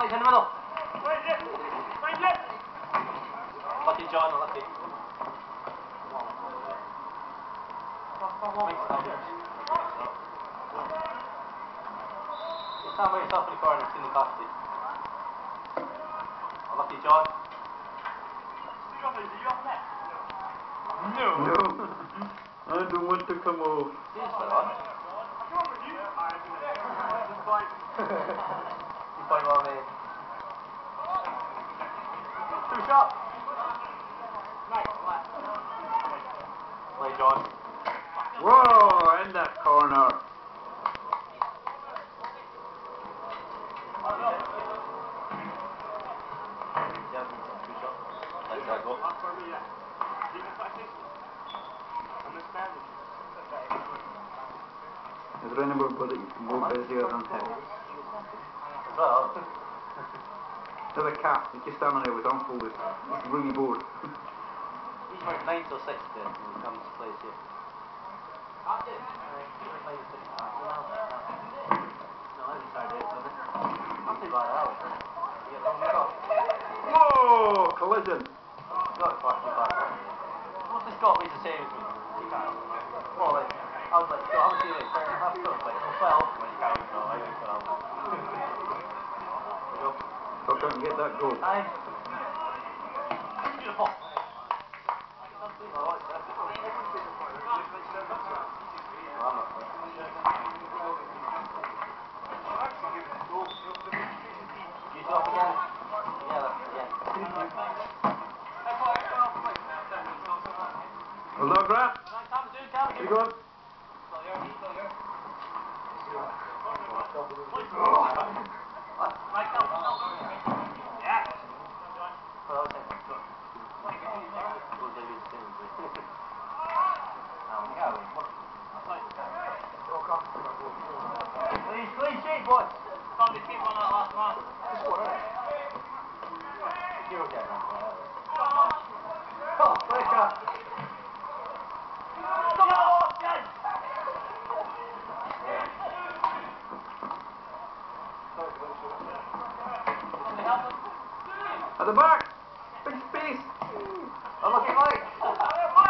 Fletty in the middle. Lucky John, lucky. You stand by yourself in the corner, it's in the custody. Lucky John. No! No! I don't want to come off. He's on. You point well made. Two shot! Play John. Whoa! In that corner. Yeah, two shots. Let that go. Is there anywhere but more busier than him? As well. There's a cat, he just standing there with arms folded. He's really bored. He's worked 9 till 6 then when he comes to play here. That's it. He worked 9 till 6. No, that'd be Saturday, isn't it? Not too bad at all. You get long shot. Whoa! Collision! Got it back to back. Mostly Scott plays the same as me. He can't. Well, like, I was like, Scott, how much do you like? 10 and a half? Scott was like, oh, 12. When you can't, no, I like 12. There you go. So I can't get that goal. Aye. Beautiful. Well, I'm not sure. You two up again? Together, again. Well done, Grant. You You going? Clean sheet, boys. Can't be keep on that last man. Just score, right? You'll get that. Oh, break up. Come on, guys. At the back! Big space! Unlucky Mike.